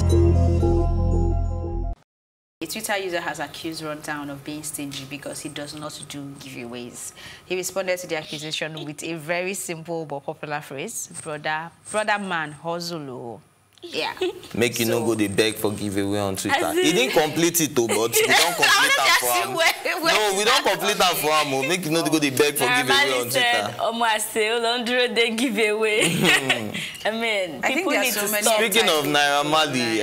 A Twitter user has accused Runtown of being stingy because he does not do giveaways. He responded to the accusation with a very simple but popular phrase: brother man, hustle. Yeah. Make you no go they beg for giveaway on Twitter. He didn't complete it though, but we don't complete that for him. No, we don't complete that for him. Make you no go they beg for giveaway on Twitter. I say 100 they giveaway. I mean, people need to stop. Speaking of Naira Marley,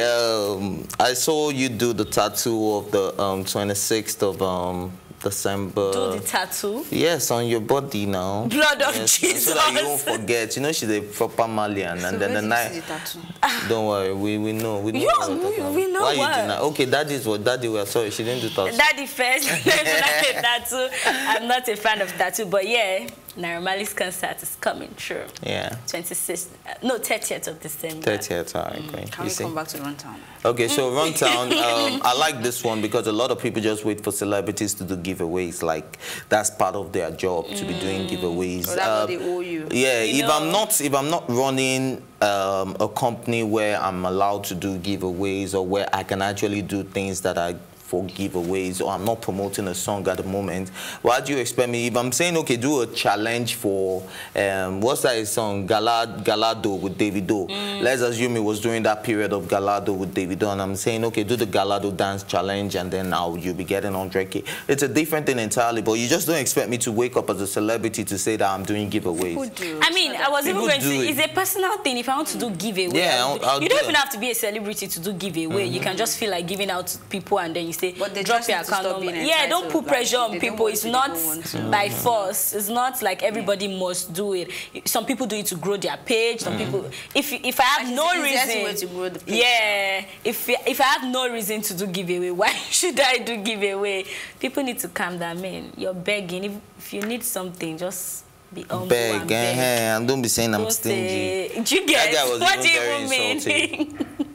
I saw you do the tattoo of the 26th of December. Do the tattoo? Yes, on your body now. Blood of Jesus. So that you won't forget. You know she's a proper Malian. So and then the night. Don't worry, we know. We know. We know why what? You did not? Okay, Daddy's what Daddy was. Sorry, she didn't do tattoo. Daddy first. Tattoo. I'm not a fan of tattoo, but yeah, Naira Marley's concert is coming true. Yeah. 26th, no, 30th of December. 30th, all right, great. Can we come back to Runtown? Okay, so Runtown, I like this one because a lot of people just wait for celebrities to do giveaways. Like that's part of their job to be doing giveaways. So that's what they owe you. Yeah, if I'm not running a company where I'm allowed to do giveaways or where I can actually do things that I for giveaways, or I'm not promoting a song at the moment, why do you expect me? If I'm saying, okay, do a challenge for, what's that song, Galado with Davido. Let's assume it was during that period of Galado with Davido, and I'm saying, okay, do the Galado dance challenge, and then now you'll be getting 100K. It's a different thing entirely, but you just don't expect me to wake up as a celebrity to say that I'm doing giveaways. I mean, I was even going to say, it's a personal thing. If I want to do giveaway, yeah, you don't even have to be a celebrity to do giveaway. You can just feel like giving out to people, and then you say, but they drop your account number. Yeah, don't put pressure on people. It's not by force. It's not like everybody must do it. Some people do it to grow their page. Some people, if I have no reason to grow the page. Yeah, if I have no reason to do giveaway, why should I do giveaway? People need to calm down, man. You're begging. If you need something, just be humble. Beg, and don't be saying I'm stingy. Do you get what do you even mean?